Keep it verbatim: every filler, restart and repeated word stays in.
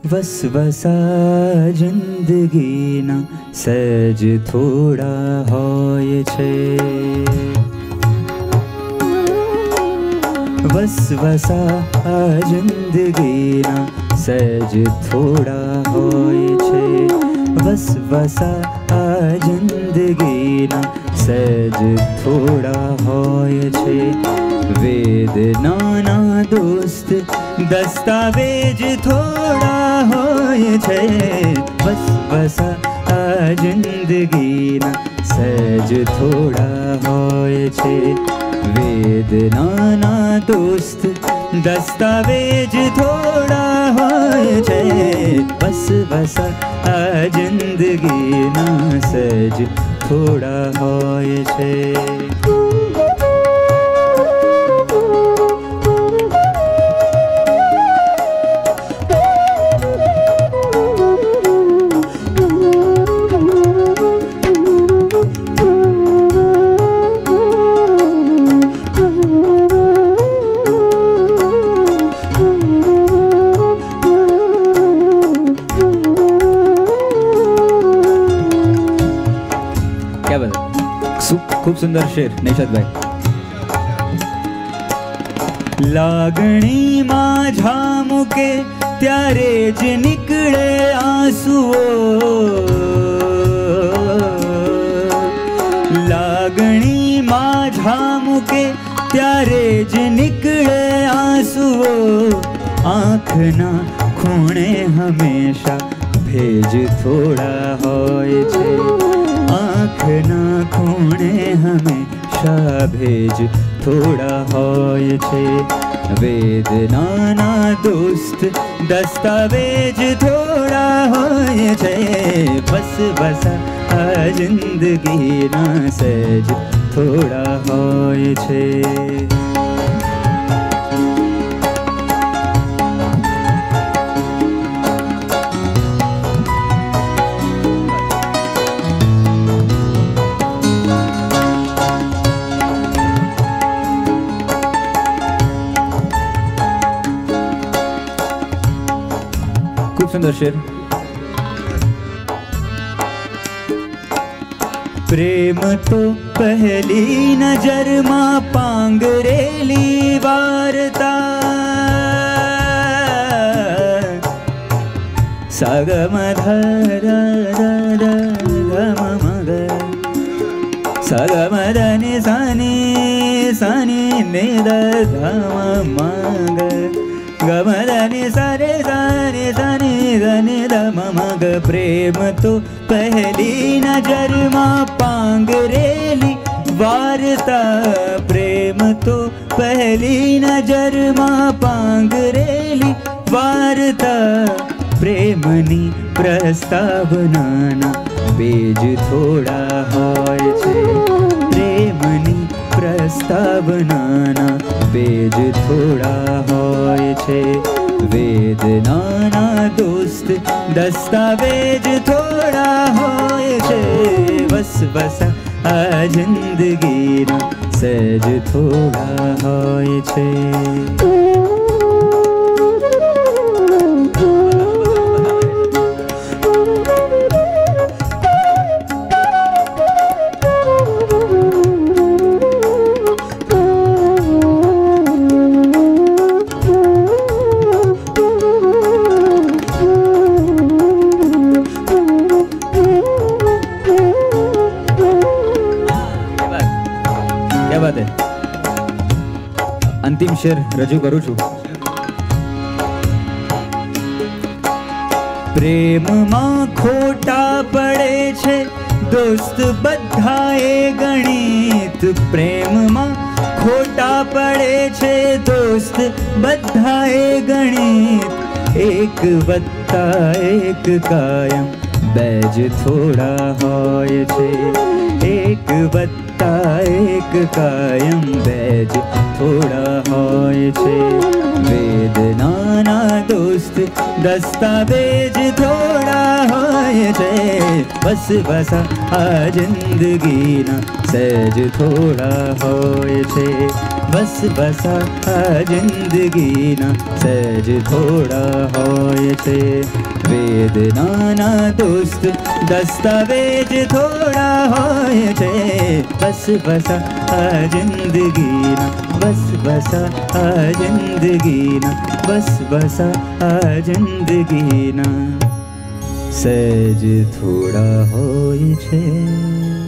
વસવસા જિંદગીના સહેજ થોડા હોય છે. વસવસા જિંદગીના સહેજ થોડા હોય છે. વસવસા જિંદગીના સહેજ થોડા હોય છે. વેદનાના દોસ્ત દસ્તાવેજ થોડા હોય છે. વસવસા જિંદગીના સહેજ થોડા હોય છે. વેદનાના દોસ્ત દસ્તાવેજ થોડા હોય છે. વસવસા જિંદગીના સહેજ થોડા હોય છે. खूब सुंदर शेर निशाद भाई. लागणी माझा मुके त्यारे ज निकले आंसुओ. लागणी माझा मुके त्यारे ज निकले आंसुओ. आँखना खूणे हमेशा भेज थोड़ा होय छे. आँखना खूणे हमेशा भेज थोड़ा होय छे. वेदनाना दोस्त दस्तावेज थोड़ा होय छे. वसवसा जिंदगीना सहेज थोड़ा होय छे. सुंदर शेर. प्रेम तो पहली नजर मां पांगरेली वार्ता. सगम धर गम मग सगम धनि सनि सनि निद धम मग गमदनि सरे सरे सनि धनि धम मग. प्रेम तो पहली नजर मां पांगरेली वार्ता. प्रेम तो पहली नजर मां पांगरेली वार्ता. प्रेमनी प्रस्तावनाना बेज थोड़ा होय छे. प्रेमनी प्रस्तावनाना बेज थोड़ा होय छे. वेदनाना दोस्त दस्तावेज थोड़ा होय छे. वसवसा जिंदगीना सहेज थोड़ा होय छे. अंतिम शेर रजू करू छू. प्रेम मां खोटा पड़े छे दोस्त बधाए गणित. प्रेम मां खोटा पड़े छे दोस्त बधाए गणित. एक वत्ता एक कायम बेज थोड़ा होय छे. एक वत्ता તા એક કાયમ બેજ થોડા હોય છે. વેદનાના દોસ્ત દસ્તાવેજ થોડા હોય છે. બસ બસ આ જિંદગીના સહેજ થોડા હોય છે. બસ બસ આ જિંદગીના સહેજ થોડા હોય છે. વેદનાના દોસ્ત દસ્તાવેજ થોડા હોય છે. બસ બસ આ જિંદગીના બસ બસ આ જિંદગીના બસ બસ આ જિંદગીના સહેજ થોડા હોય છે.